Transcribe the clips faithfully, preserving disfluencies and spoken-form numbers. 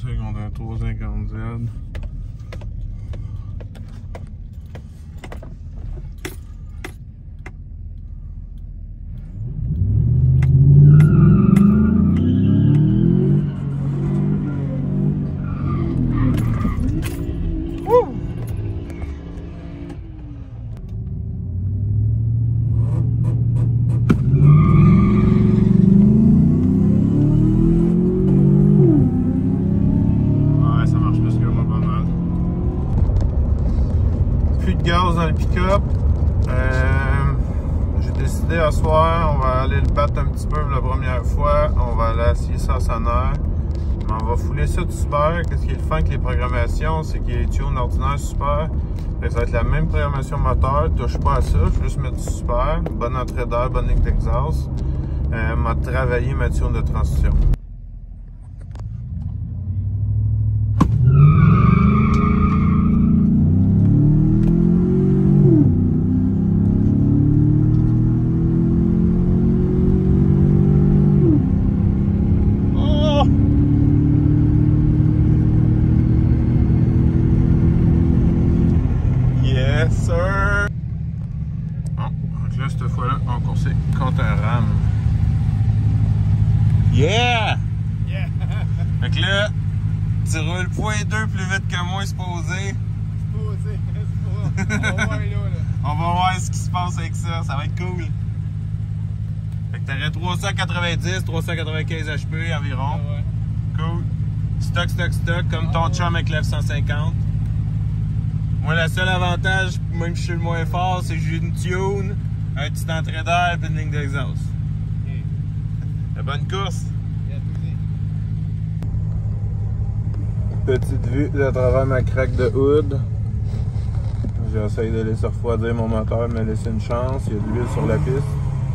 conseil contre un trois cent cinquante Z. Gaz dans le pick-up. Euh, J'ai décidé à soir, on va aller le battre un petit peu pour la première fois. On va aller essayer ça à sonore. Mais on va fouler ça tout super. Qu'est-ce qui est le fun avec les programmations, c'est qu'il y a les tunes ordinaires super. Ça va être la même programmation moteur. Touche pas à ça, je vais juste mettre du super. Bonne entrée d'air, bonne ligne d'exhaust. Euh, m'a travaillé ma tune de transition. Sir! Bon, donc là, cette fois-là, on coursait contre un RAM. Yeah! Yeah! Fait que là, tu roules point deux plus vite que moi, supposé. Supposé, c'est pas. On va voir là, là. On va voir ce qui se passe avec ça, ça va être cool. Fait que t'aurais trois cent quatre-vingt-dix, trois cent quatre-vingt-quinze H P environ. Ah ouais. Cool. Stock, stock, stock, comme ton Ah, chum avec l'F cent cinquante. Moi, le seul avantage, même si je suis le moins fort, c'est que j'ai une tune, un petit entrée d'air et une ligne d'exhaust. Okay. La bonne course. Yeah, Petite vue à travers ma craque de hood. J'essaie de laisser refroidir mon moteur, me laisser une chance. Il y a de l'huile sur la piste.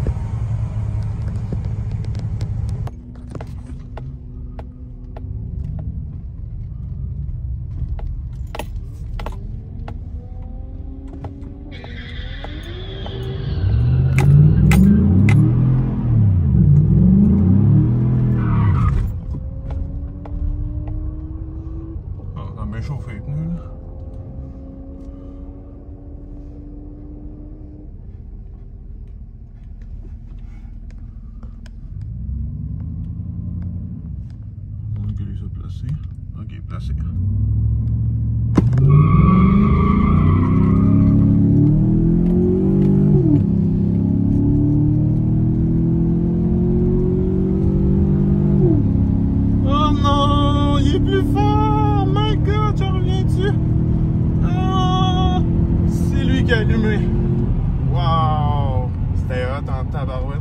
Chauffé les pneus là. On va les a placés. Ok, placé. Oh non, il est plus fort! My God, j'en reviens-tu? Oh, c'est lui qui a allumé. Wow! C'était hot en tabarouette.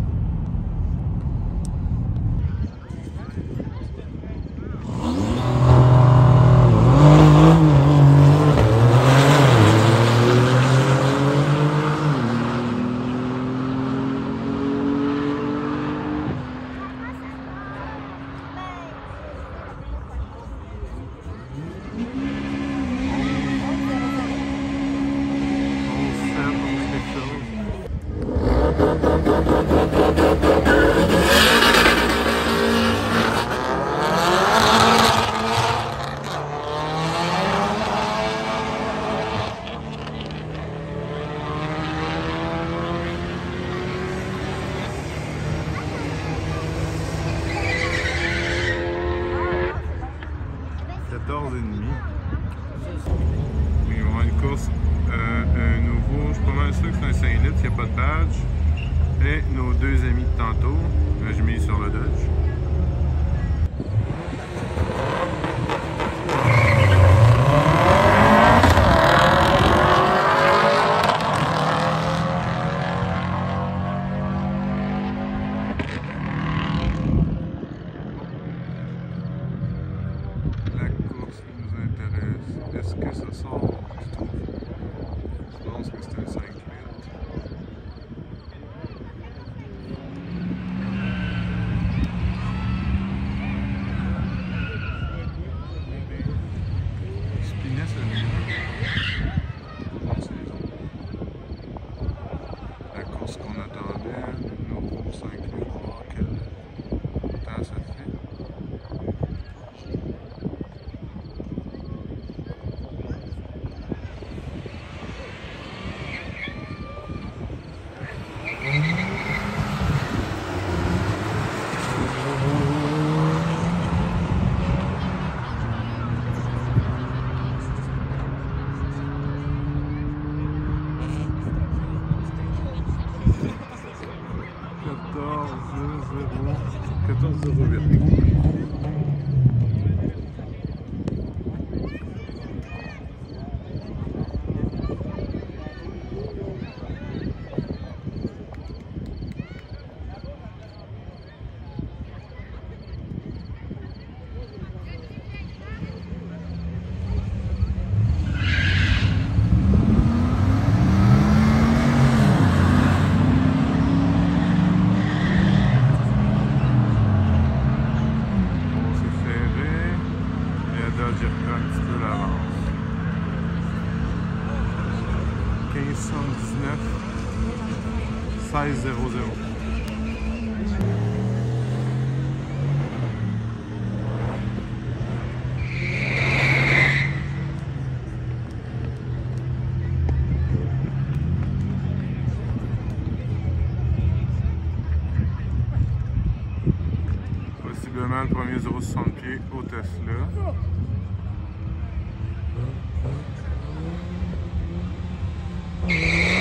quatorze et demi. Il va y avoir une course, euh, un nouveau, je suis pas mal sûr que c'est un cinq litres, il n'y a pas de badge. Et nos deux amis de tantôt, euh, j'ai mis sur le Dodge. La course qui nous intéresse, est-ce que ça sort du trou? Je pense que c'est un cinq litres. Spinnet, c'est le mieux. Non, c'est les autres. La course qu'on attendait, le nouveau cinq litres, voir quel temps ça fait. un petit peu l'avance. quinze cent dix-neuf, seize zéro zéro. Possiblement le premier zéro soixante pieds au Tesla. Yeah.